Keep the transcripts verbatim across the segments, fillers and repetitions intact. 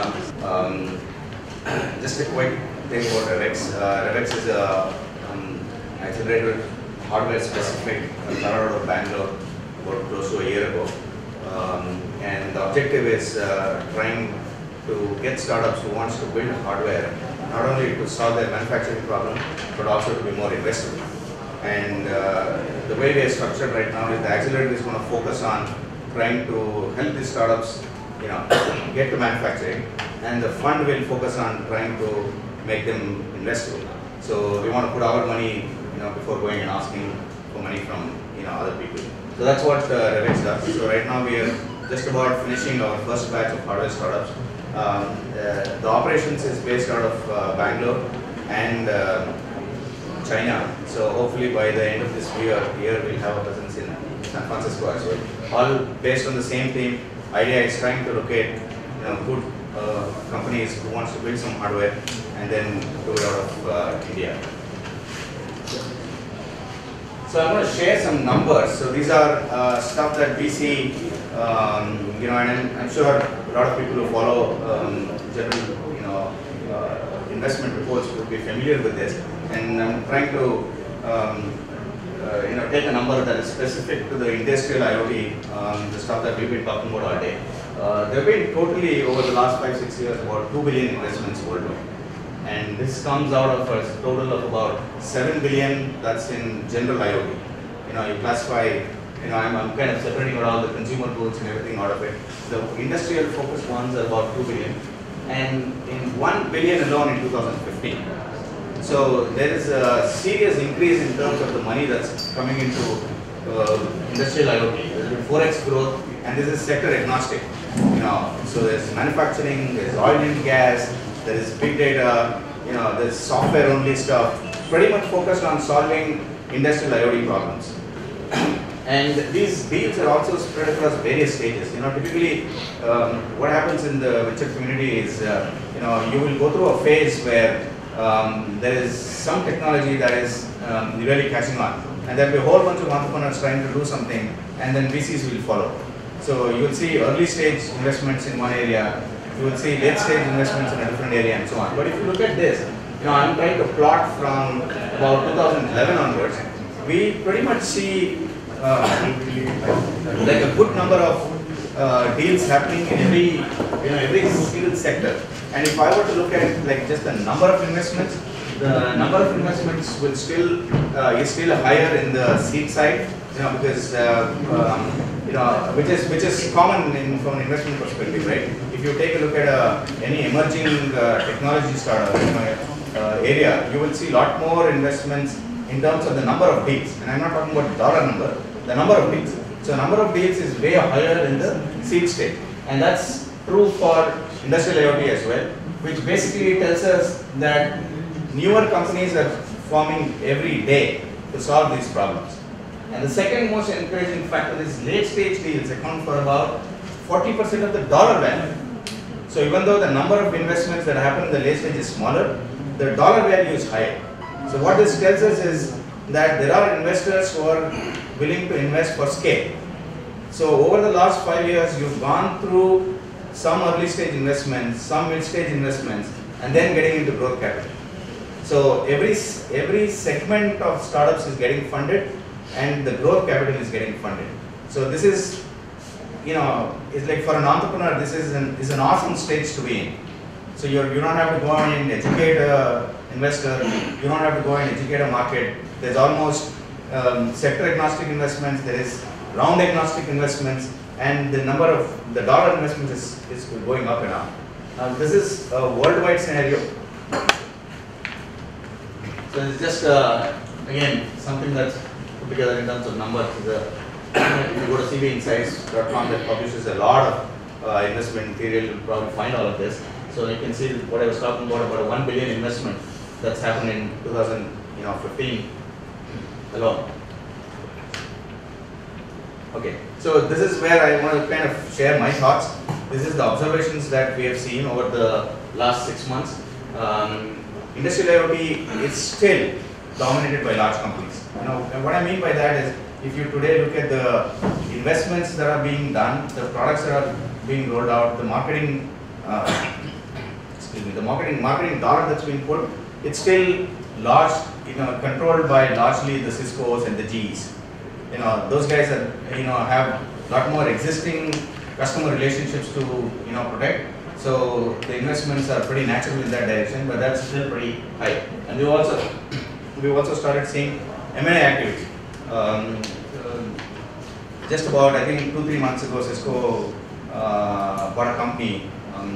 uh, um, just a quick thing about Revex. Uh, Revex is a um, accelerator hardware specific started out of Bangalore about close to a year ago. Um, and the objective is uh, trying to get startups who wants to build hardware not only to solve their manufacturing problem but also to be more investable. And uh, the way we are structured right now is the accelerator is going to focus on trying to help these startups, you know, get to manufacturing, and the fund will focus on trying to make them investable. So we want to put our money, you know, before going and asking for money from, you know, other people. So that's what uh, Revex does. So right now we are just about finishing our first batch of hardware startups. Um, uh, the operations is based out of uh, Bangalore and uh, China. So hopefully by the end of this year, year we'll have a presence in San Francisco as well. All based on the same theme. Idea is trying to locate, you know, good uh, companies who wants to build some hardware and then do it out of uh, India. So I'm going to share some numbers. So these are uh, stuff that we see, um, you know, and I'm, I'm sure a lot of people who follow um, general, you know, uh, investment reports would be familiar with this. And I'm trying to, um, uh, you know, take a number that is specific to the industrial IoT, um, the stuff that we've been talking about all day. Uh, there have been totally over the last five, six years about two billion investments worldwide. And this comes out of a total of about seven billion that's in general IoT. You know, you classify, you know, I'm, I'm kind of separating out all the consumer goods and everything out of it. The industrial focused ones are about two billion. And in one billion alone in two thousand fifteen. So there is a serious increase in terms of the money that's coming into uh, industrial IoT. There's been four X growth, and this is sector agnostic. You know, so there's manufacturing, there's oil and gas, there is big data, you know, there's software only stuff, pretty much focused on solving industrial IoT problems. And these deals are also spread across various stages. You know, typically um, what happens in the venture community is, uh, you know, you will go through a phase where um, there is some technology that is um, really catching on. And there will be a whole bunch of entrepreneurs trying to do something, and then V Cs will follow. So you will see early stage investments in one area, you will see late stage investments in a different area and so on. But if you look at this, you know, I'm trying to plot from about two thousand eleven onwards, we pretty much see uh, like a good number of uh, deals happening in every, you know, every single sector. And if I were to look at like just the number of investments, the number of investments will still uh, is still higher in the seed side, you know, because uh, um, you know, which is which is common in, from an investment perspective, right? If you take a look at uh, any emerging uh, technology startup, you know, uh, area, you will see a lot more investments in terms of the number of deals. And I'm not talking about dollar number, the number of deals. So number of deals is way higher in the seed stage, and that's true for industrial IoT as well, which basically tells us that newer companies are forming every day to solve these problems. And the second most encouraging factor is late stage deals account for about forty percent of the dollar value. So even though the number of investments that happen in the late stage is smaller, the dollar value is higher. So what this tells us is that there are investors who are willing to invest for scale. So over the last five years, you've gone through some early stage investments, some mid stage investments, and then getting into growth capital. So every, every segment of startups is getting funded, and the growth capital is getting funded. So this is, you know, it's like for an entrepreneur, this is an, is an awesome stage to be in. So you're, you don't have to go and educate an investor, you don't have to go and educate a market. There's almost um, sector agnostic investments, there is round agnostic investments, and the number of the dollar investments is, is going up and up. Now this is a worldwide scenario. So it's just, uh, again, something that's put together in terms of numbers. If you go to C B insights dot com, that publishes a lot of uh, investment material, you'll probably find all of this. So you can see what I was talking about, about a one billion investment that's happened in two thousand fifteen alone. Okay, so this is where I want to kind of share my thoughts. This is the observations that we have seen over the last six months. Um, Industrial IoT is still dominated by large companies. You know, and what I mean by that is, if you today look at the investments that are being done, the products that are being rolled out, the marketing uh, the marketing marketing dollar that's been put, it's still large, you know, controlled by largely the Ciscos and the G Es. You know, those guys are, you know, have a lot more existing customer relationships to, you know, protect. So the investments are pretty natural in that direction, but that's still pretty high. And we also we also started seeing M and A activity. Um, uh, just about, I think, two three months ago, Cisco uh, bought a company. Um,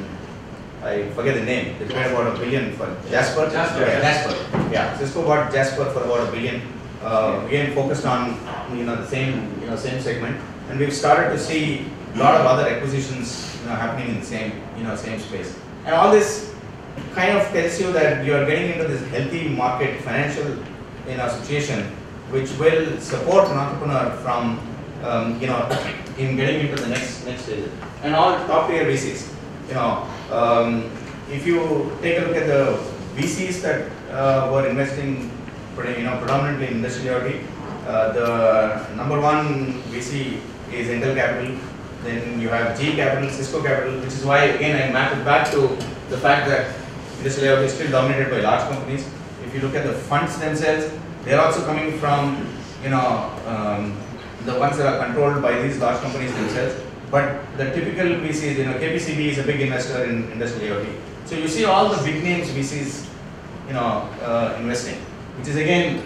I forget the name. They paid about a billion for Jasper. Jasper. Yeah, Jasper. Yeah, Cisco bought Jasper for about a billion. Uh, again, focused on, you know, the same you know same segment, and we've started to see a lot of other acquisitions, you know, happening in the same you know same space. And all this kind of tells you that you are getting into this healthy market financial you know situation, which will support an entrepreneur from um, you know in getting into the next next stage. And all top tier V Cs. You know, um, if you take a look at the V Cs that uh, were investing, you know, predominantly in industrial I O T, uh, the number one V C is Intel Capital. Then you have G E Capital, Cisco Capital, which is why again I map it back to the fact that industrial I O T is still dominated by large companies. If you look at the funds themselves, they are also coming from, you know, um, the ones that are controlled by these large companies themselves. But the typical V Cs, you know, K P C B is a big investor in industrial I O T. So you see all the big names V Cs, you know, uh, investing, which is again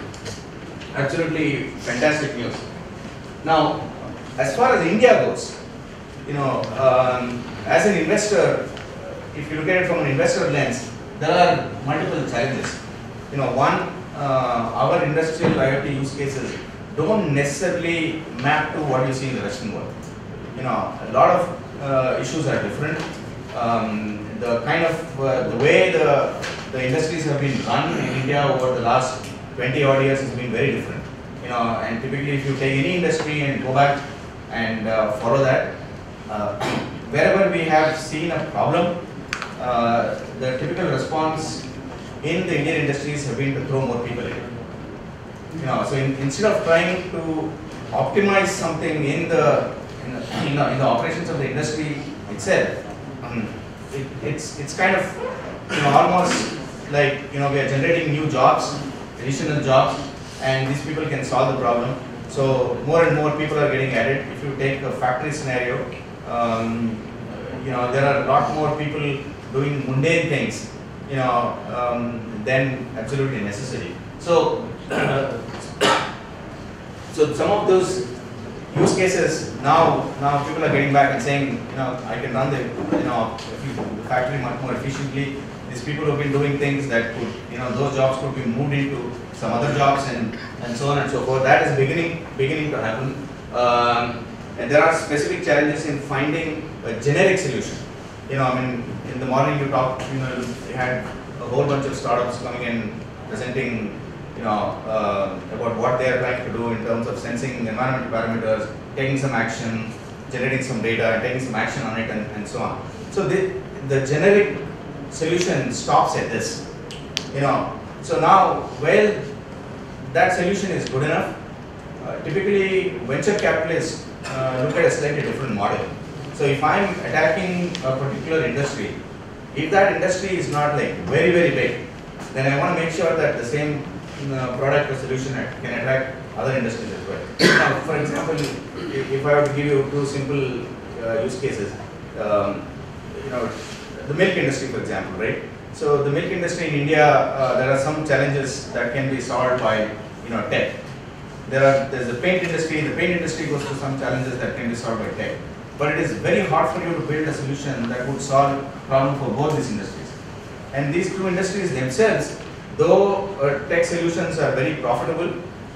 absolutely fantastic news. Now, as far as India goes, you know, um, as an investor, if you look at it from an investor lens, there are multiple challenges. You know, one, uh, our industrial I O T use cases don't necessarily map to what you see in the Western world. You know, a lot of uh, issues are different. Um, the kind of uh, the way the the industries have been run in India over the last twenty odd years has been very different. You know, and typically if you take any industry and go back and uh, follow that, uh, wherever we have seen a problem, uh, the typical response in the Indian industries have been to throw more people in. You know, so in, instead of trying to optimize something in the in the, in the, in the operations of the industry itself, um, it, it's it's kind of, you know, almost like, you know, we are generating new jobs, additional jobs, and these people can solve the problem. So more and more people are getting added. If you take a factory scenario, um, you know, there are a lot more people doing mundane things, you know, um, than absolutely necessary. So, so some of those use cases now, now people are getting back and saying, you know, I can run the, you know, the factory much more efficiently. These people have been doing things that could, you know, those jobs could be moved into some other jobs and and so on and so forth. That is beginning beginning to happen. Um, and there are specific challenges in finding a generic solution. You know, I mean, in the morning you talked, you know, you had a whole bunch of startups coming in presenting, you know, uh, about what they are trying to do in terms of sensing environmental parameters, taking some action, generating some data, and taking some action on it, and, and so on. So the the generic solution stops at this. You know, so now, well, that solution is good enough. Uh, typically, venture capitalists uh, look at a slightly different model. So if I'm attacking a particular industry, if that industry is not like very very big, then I want to make sure that the same uh, product or solution can attract other industries as well. Now, for example, if, if I were to give you two simple uh, use cases, um, you know, the milk industry, for example, right? So the milk industry in India, uh, there are some challenges that can be solved by, you know, tech. There are there's the paint industry. The paint industry goes through some challenges that can be solved by tech. But it is very hard for you to build a solution that would solve problem for both these industries. And these two industries themselves, though uh, tech solutions are very profitable,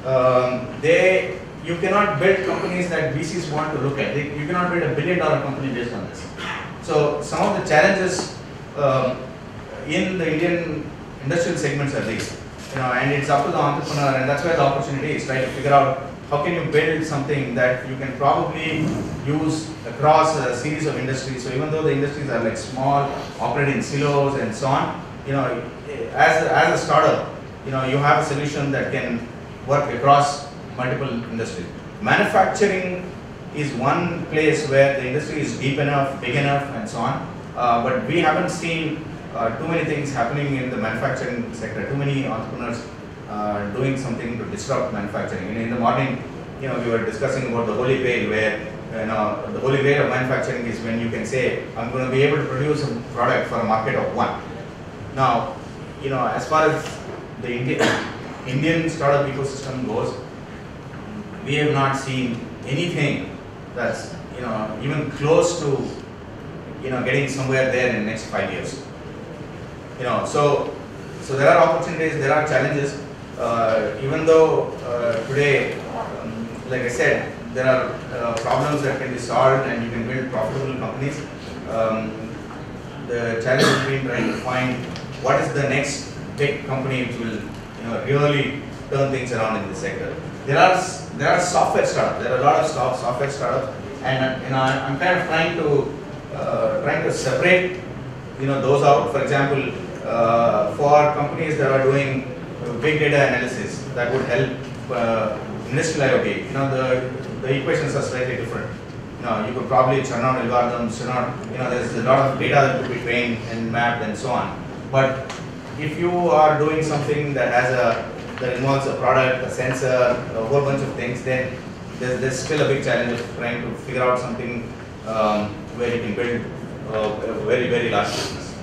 um, they you cannot build companies that V Cs want to look at. They, you cannot build a billion dollar company based on this. So some of the challenges um, in the Indian industrial segments are these, you know, and it's up to the entrepreneur, and that's where the opportunity is, right? To figure out how can you build something that you can probably use across a series of industries. So even though the industries are like small, operating silos and so on, you know, as a, as a startup, you know, you have a solution that can work across multiple industries. Manufacturing is one place where the industry is deep enough, big enough, and so on. Uh, but we haven't seen uh, too many things happening in the manufacturing sector, too many entrepreneurs uh, doing something to disrupt manufacturing. You know, in the morning, you know, we were discussing about the holy grail, where you know, the holy grail of manufacturing is when you can say, I'm going to be able to produce a product for a market of one. Now, you know, as far as the Indian, Indian startup ecosystem goes, we have not seen anything that's, you know, even close to, you know, getting somewhere there in the next five years. You know, so, so there are opportunities, there are challenges. Uh, even though uh, today, um, like I said, there are uh, problems that can be solved and you can build profitable companies. Um, the challenge has been trying to find what is the next big company which will, you know, really turn things around in this sector. There are there are software startups. There are a lot of soft software startups, and you know, I'm kind of trying to uh, trying to separate, you know, those out. For example, uh, for companies that are doing big data analysis that would help uh, industrial IoT, you know, the the equations are slightly different. You know, you could probably churn out algorithms, churn out, you know, there's a lot of data that could be trained and mapped and so on. But if you are doing something that has a that involves a product, a sensor, a whole bunch of things, then there's, there's still a big challenge of trying to figure out something um, where you can build uh, a very, very large business.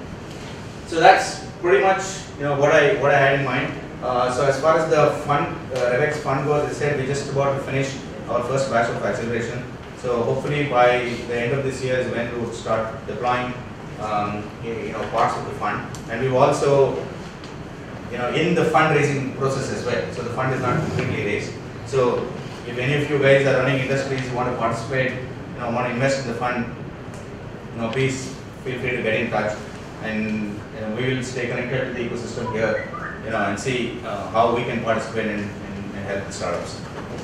So that's pretty much, you know, what I what I had in mind. Uh, so as far as the fund, uh, RevX fund goes, I said we're just about to finish our first batch of acceleration. So hopefully by the end of this year is when we would start deploying, um, you know, parts of the fund. And we've also, you know, in the fundraising process as well. So the fund is not completely raised. So if any of you guys are running industries, you want to participate, you know, want to invest in the fund, you know, please feel free to get in touch, and you know, we will stay connected to the ecosystem here, you know, and see uh, how we can participate and, and, and help the startups.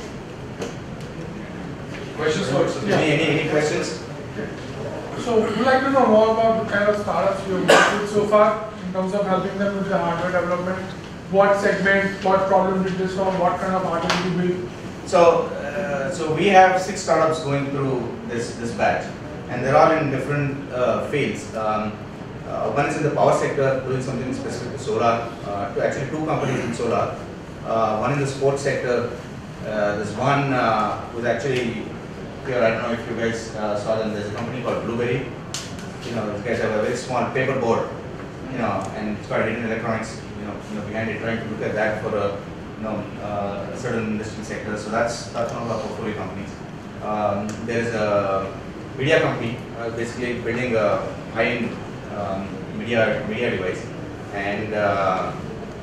Questions for yeah. any, any any questions? So we'd like to know more about the kind of startups you've worked with so far in terms of helping them with their hardware development. What segment, what problem did this solve, what kind of hardware did you build? So, uh, so we have six startups going through this this batch, and they're all in different uh, fields. Um, uh, one is in the power sector, doing something specific to solar. Uh, to actually two companies in solar. Uh, one in the sports sector. Uh, there's one uh, who's actually here. I don't know if you guys uh, saw them. There's a company called Blueberry. You know, these guys have a very small paper board. You know, and it's got hidden electronics. You know, you know, behind it, trying to look at that for a you know, uh, certain industry sectors. So that's that's one of our portfolio companies. Um, there's a media company, uh, basically building a high-end um, media media device, and uh,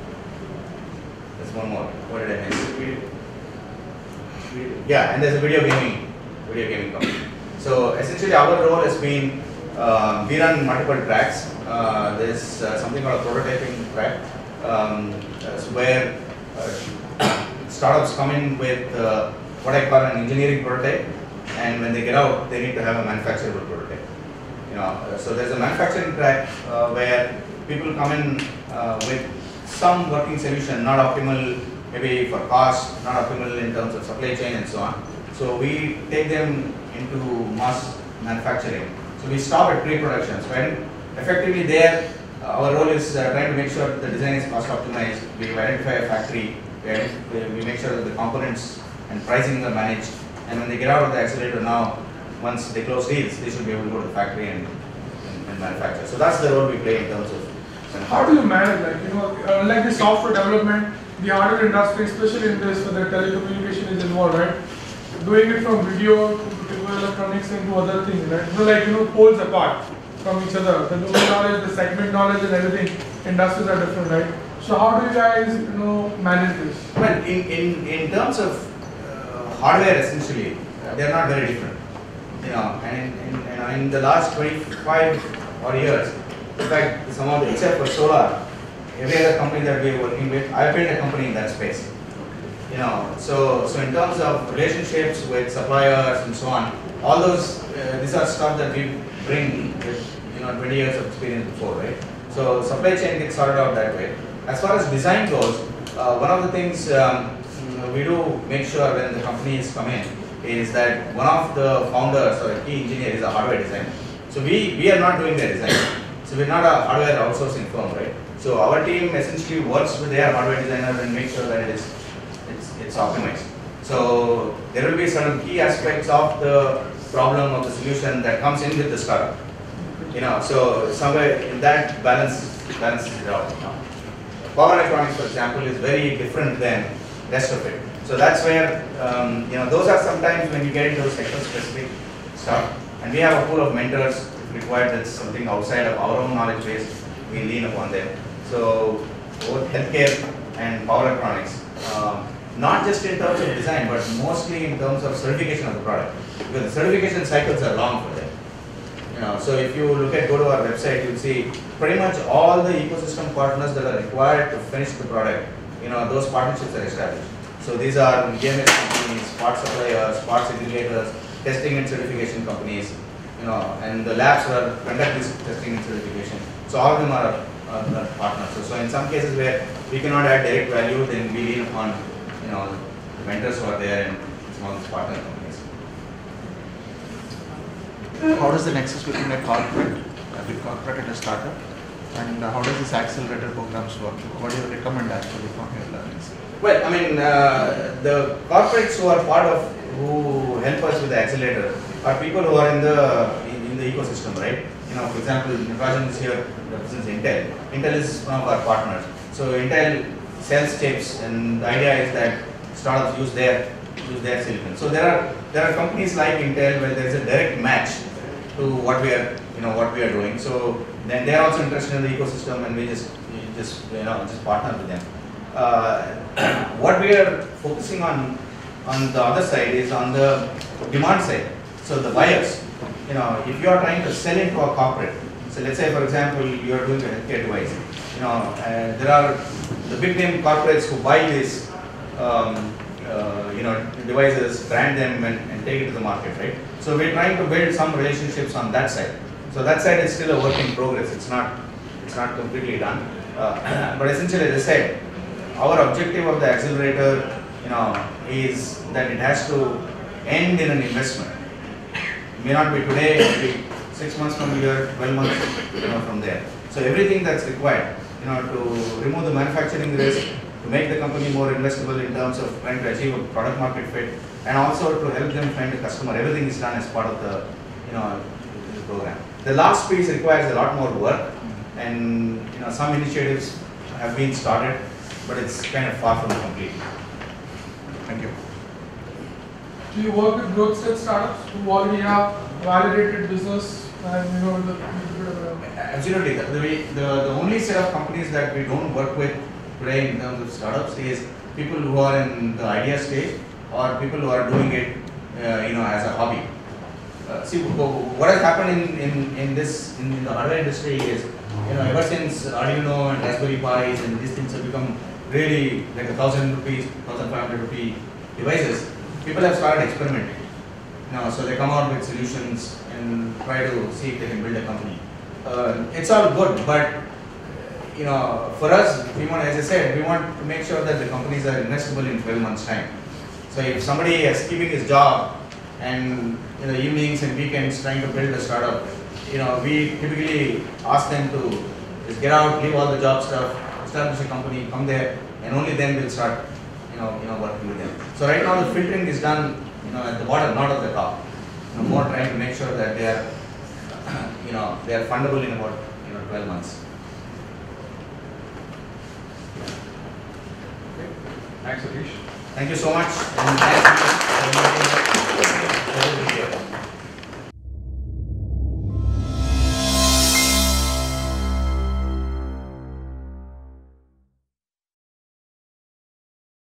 there's one more. What did I miss? Yeah, and there's a video gaming video gaming company. So essentially, our role has been uh, we run multiple tracks. Uh, there's uh, something called a prototyping track, um, so where Uh, startups come in with uh, what I call an engineering prototype, and when they get out, they need to have a manufacturable prototype. You know, uh, so there's a manufacturing track uh, where people come in uh, with some working solution, not optimal maybe for cost, not optimal in terms of supply chain and so on. So we take them into mass manufacturing. So we stop at pre-production. So when effectively there, Uh, our role is uh, trying to make sure that the design is cost optimized. We identify a factory, where we make sure that the components and pricing are managed. And when they get out of the accelerator now, once they close deals, they should be able to go to the factory and, and, and manufacture. So that's the role we play in terms of. How do you manage, like, you know, uh, like the software development, the hardware industry, especially in this, where the telecommunication is involved, right? Doing it from video to electronics and to other things, right? So, like, you know, poles apart from each other. The domain knowledge, the segment knowledge, and everything. Industries are different, right? So how do you guys, you know, manage this? Well, in in, in terms of uh, hardware, essentially, they are not very different. You know, and in, in, you know, in the last twenty-five odd years, in fact, some of the, except for solar, every other company that we are working with, I built a company in that space. You know, so so in terms of relationships with suppliers and so on, all those uh, these are stuff that we bring with, you know, twenty years of experience before, right? So supply chain gets sorted out that way. As far as design goes, uh, one of the things um, we do make sure when the companies come in is that one of the founders or a key engineer is a hardware designer. So we we are not doing their design. So we're not a hardware outsourcing firm, right? So our team essentially works with their hardware designer and makes sure that it is it's, it's optimized. So there will be certain key aspects of the problem of the solution that comes in with the startup. You know, so somewhere in that balance balances it out. You know. Power electronics, for example, is very different than rest of it. So that's where um, you know those are sometimes when you get into sector specific stuff, and we have a pool of mentors if required. That's something outside of our own knowledge base. We lean upon them. So both healthcare and power electronics, um, not just in terms of design, but mostly in terms of certification of the product, because the certification cycles are long for them. You know, so if you look at go to our website, you'll see pretty much all the ecosystem partners that are required to finish the product. You know, those partnerships are established. So these are E M S companies, part suppliers, parts aggregators, testing and certification companies. You know, and the labs are conduct this testing and certification. So all of them are, are, are partners. So, so in some cases where we cannot add direct value, then we lean on you know the mentors who are there and some of these partner companies. How does the nexus between a corporate, a big corporate and a startup, and uh, how does this accelerator programs work? What do you recommend actually from your learnings? Well, I mean, uh, the corporates who are part of, who help us with the accelerator are people who are in the in, in the ecosystem, right? You know, for example, Rajan is here, represents Intel. Intel is one of our partners. So Intel sells chips, and the idea is that startups use their use their silicon. So there are there are companies like Intel where there is a direct match to what we are you know what we are doing. So then they are also interested in the ecosystem, and we just we just you know just partner with them. Uh, what we are focusing on on the other side is on the demand side. So the buyers, you know, if you are trying to sell into a corporate, so let's say for example you are doing a healthcare device, you know, and there are the big name corporates who buy these um, uh, you know devices, brand them, and, and take it to the market, right? So we're trying to build some relationships on that side. So that side is still a work in progress. It's not it's not completely done. Uh, but essentially, as I said, our objective of the accelerator, you know, is that it has to end in an investment. It may not be today, it may be six months from here, twelve months, you know, from there. So everything that's required, you know, to remove the manufacturing risk, to make the company more investable in terms of trying to achieve a product market fit, and also to help them find a customer. Everything is done as part of the, you know, the program. The last piece requires a lot more work, and you know, some initiatives have been started, but it's kind of far from complete. Thank you. Do you work with growth stage startups who already have validated business and you know the, the Absolutely. The, the, the only set of companies that we don't work with today in terms of startups is people who are in the idea stage or people who are doing it, uh, you know, as a hobby. Uh, see, what has happened in, in, in this in the hardware industry is, you know, ever since Arduino and Raspberry Pis and these things have become really like a thousand rupees, thousand five hundred rupee devices, people have started experimenting. You know, so they come out with solutions and try to see if they can build a company. Uh, it's all good, but you know, for us, we want, as I said, we want to make sure that the companies are investable in twelve months' time. So if somebody is keeping his job and in the evenings and weekends trying to build a startup, you know, we typically ask them to just get out, leave all the job stuff, establish a company, come there, and only then we'll start, you know, you know, working with them. So right now the filtering is done, you know, at the bottom, not at the top. You know, more trying to make sure that they are, you know, they are fundable in about, you know, twelve months. Thanks, Atish. Thank you so much. And thanks